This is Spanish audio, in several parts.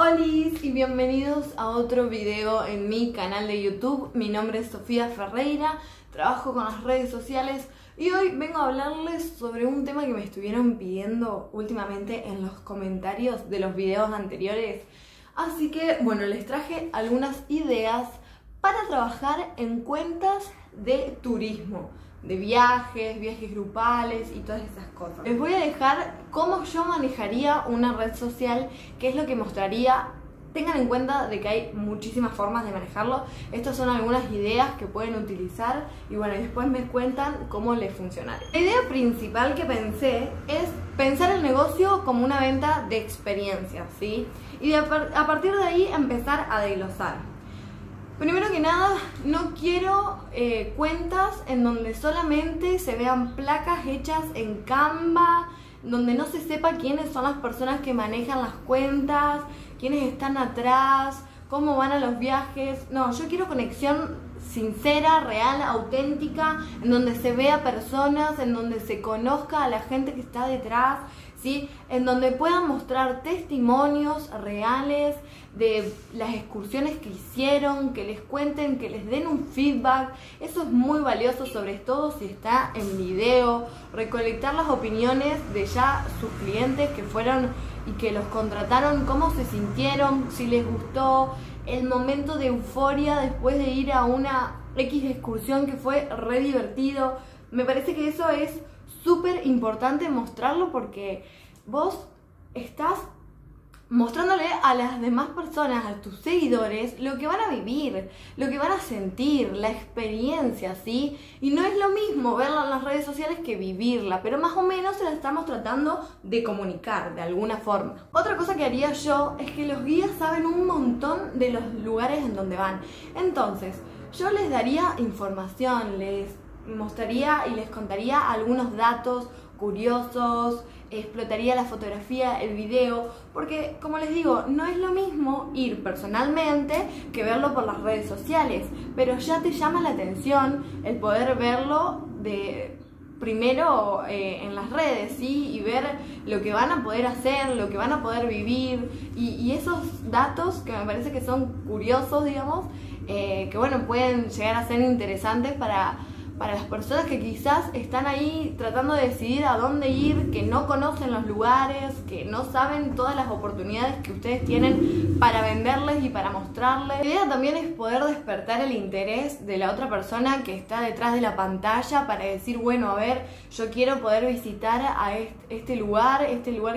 Olis y bienvenidos a otro video en mi canal de YouTube. Mi nombre es Sofía Ferreira, trabajo con las redes sociales y hoy vengo a hablarles sobre un tema que me estuvieron pidiendo últimamente en los comentarios de los videos anteriores. Así que bueno, les traje algunas ideas para trabajar en cuentas de turismo, de viajes grupales y todas esas cosas. Les voy a dejar cómo yo manejaría una red social, qué es lo que mostraría. Tengan en cuenta de que hay muchísimas formas de manejarlo. Estas son algunas ideas que pueden utilizar y bueno, después me cuentan cómo les funcionaría. La idea principal que pensé es pensar el negocio como una venta de experiencias, ¿sí? Y a partir de ahí empezar a desglosar. Primero que nada, no quiero cuentas en donde solamente se vean placas hechas en Canva, donde no se sepa quiénes son las personas que manejan las cuentas, quiénes están atrás, cómo van a los viajes. No, yo quiero conexión sincera, real, auténtica, en donde se vea personas, en donde se conozca a la gente que está detrás, ¿sí? En donde puedan mostrar testimonios reales de las excursiones que hicieron, que les cuenten, que les den un feedback. Eso es muy valioso, sobre todo si está en video, recolectar las opiniones de ya sus clientes que fueron y que los contrataron, cómo se sintieron, si les gustó, el momento de euforia después de ir a una X excursión que fue re divertido. Me parece que eso es súper importante mostrarlo porque vos estás mostrándole a las demás personas, a tus seguidores, lo que van a vivir, lo que van a sentir, la experiencia, ¿sí? Y no es lo mismo verla en las redes sociales que vivirla, pero más o menos se la estamos tratando de comunicar de alguna forma. Otra cosa que haría yo es que los guías saben un montón de los lugares en donde van. Entonces, yo les daría información, les mostraría y les contaría algunos datos curiosos, explotaría la fotografía, el video, porque como les digo, no es lo mismo ir personalmente que verlo por las redes sociales, pero ya te llama la atención el poder verlo de primero en las redes, ¿sí? Y ver lo que van a poder hacer, lo que van a poder vivir y esos datos que me parece que son curiosos, digamos, que bueno, pueden llegar a ser interesantes para las personas que quizás están ahí tratando de decidir a dónde ir, que no conocen los lugares, que no saben todas las oportunidades que ustedes tienen para venderles y para mostrarles. La idea también es poder despertar el interés de la otra persona que está detrás de la pantalla para decir, bueno, a ver, yo quiero poder visitar a este lugar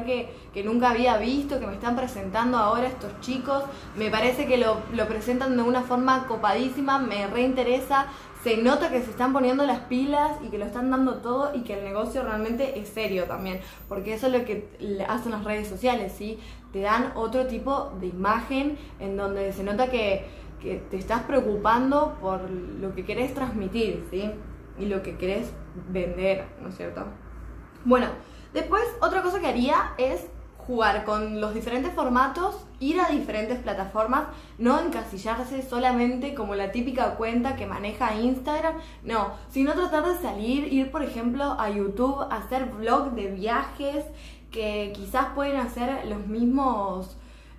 que nunca había visto, que me están presentando ahora estos chicos. Me parece que lo presentan de una forma copadísima, me reinteresa. Se nota que se están poniendo las pilas y que lo están dando todo y que el negocio realmente es serio también, porque eso es lo que hacen las redes sociales, ¿sí? Te dan otro tipo de imagen en donde se nota que te estás preocupando por lo que querés transmitir, ¿sí? Y lo que querés vender, ¿no es cierto? Bueno, después otra cosa que haría es jugar con los diferentes formatos, ir a diferentes plataformas, no encasillarse solamente como la típica cuenta que maneja Instagram, no, sino tratar de salir, ir por ejemplo a YouTube, hacer vlogs de viajes que quizás pueden hacer los mismos,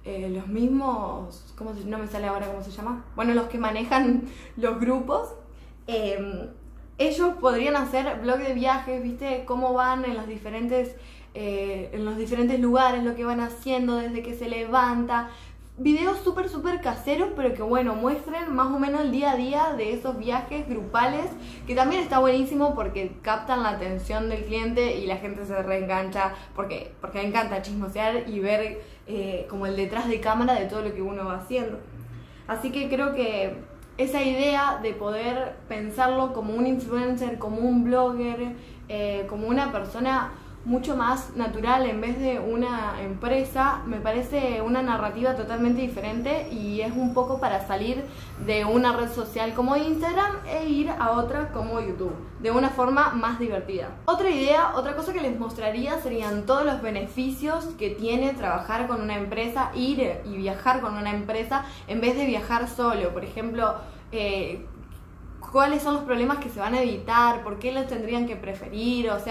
no me sale ahora cómo se llama, bueno, los que manejan los grupos. Ellos podrían hacer vlogs de viajes, ¿viste? Cómo van en los diferentes lugares, lo que van haciendo desde que se levanta. Videos súper caseros, pero que bueno, muestren más o menos el día a día de esos viajes grupales, que también está buenísimo porque captan la atención del cliente y la gente se reengancha, porque me encanta chismosear y ver como el detrás de cámara de todo lo que uno va haciendo. Así que creo que esa idea de poder pensarlo como un influencer, como un blogger, como una persona mucho más natural en vez de una empresa, me parece una narrativa totalmente diferente y es un poco para salir de una red social como Instagram e ir a otra como YouTube, de una forma más divertida. Otra idea, otra cosa que les mostraría serían todos los beneficios que tiene trabajar con una empresa, ir y viajar con una empresa en vez de viajar solo. Por ejemplo, cuáles son los problemas que se van a evitar, por qué los tendrían que preferir, o sea,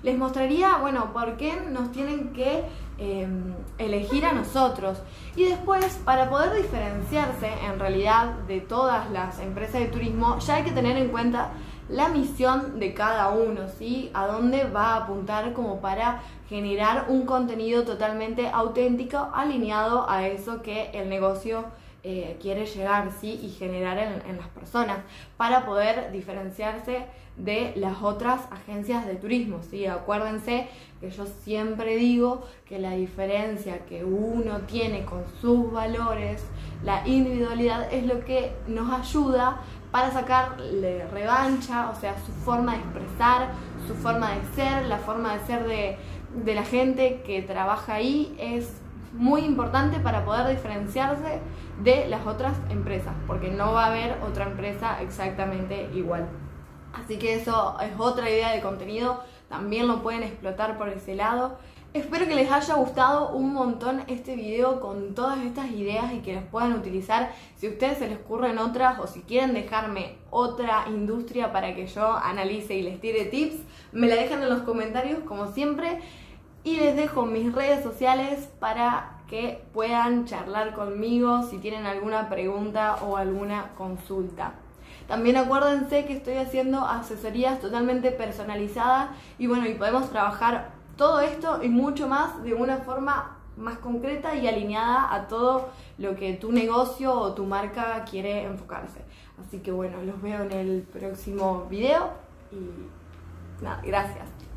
les mostraría, bueno, por qué nos tienen que elegir a nosotros. Y después, para poder diferenciarse en realidad de todas las empresas de turismo, ya hay que tener en cuenta la misión de cada uno, ¿sí? A dónde va a apuntar como para generar un contenido totalmente auténtico, alineado a eso que el negocio quiere llegar, ¿sí? Y generar en las personas, para poder diferenciarse de las otras agencias de turismo, ¿sí? Acuérdense que yo siempre digo que la diferencia que uno tiene con sus valores, la individualidad, es lo que nos ayuda para sacarle revancha, o sea, su forma de expresar, su forma de ser, la forma de ser de la gente que trabaja ahí, es muy importante para poder diferenciarse de las otras empresas, porque no va a haber otra empresa exactamente igual. Así que eso es otra idea de contenido, también lo pueden explotar por ese lado. Espero que les haya gustado un montón este video con todas estas ideas y que las puedan utilizar. Si a ustedes se les ocurren otras o si quieren dejarme otra industria para que yo analice y les tire tips, me la dejan en los comentarios como siempre. Y les dejo mis redes sociales para que puedan charlar conmigo si tienen alguna pregunta o alguna consulta. También acuérdense que estoy haciendo asesorías totalmente personalizadas y bueno, y podemos trabajar todo esto y mucho más de una forma más concreta y alineada a todo lo que tu negocio o tu marca quiere enfocarse. Así que bueno, los veo en el próximo video y nada, gracias.